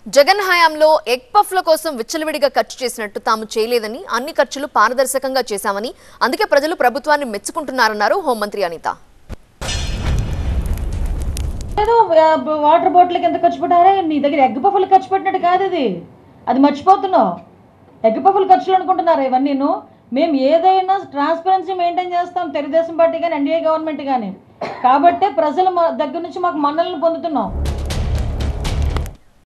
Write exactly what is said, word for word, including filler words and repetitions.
జగన్ హయాంలో ఎగ్ పఫ్ల కోసం విచ్చలవిడిగా ఖర్చు చేసినట్టు తాము చేయలేదని, అన్ని ఖర్చులు పారదర్శకంగా చేశామని, అందుకే ప్రజలు ప్రభుత్వాన్ని మెచ్చుకుంటున్నారన్నారు హోంమంత్రి అనిత. ఏదో వాటర్ బాటిల్కి ఎంత ఖర్చు పెట్టారా? నీ దగ్గర ఎగ్ పఫ్లు ఖర్చు పెట్టినట్టు కాదు అది అది మర్చిపోతున్నావు. ఎగ్ పఫ్లు ఖర్చులు అనుకుంటున్నారా ఇవన్నీ? మేము ఏదైనా ట్రాన్స్పరెన్సీ మెయింటైన్ చేస్తాం, తెలుగుదేశం పార్టీ కానీ ఎన్డీఏ గవర్నమెంట్ కానీ. కాబట్టే ప్రజల దగ్గర నుంచి మాకు మన్నలను పొందుతున్నాం.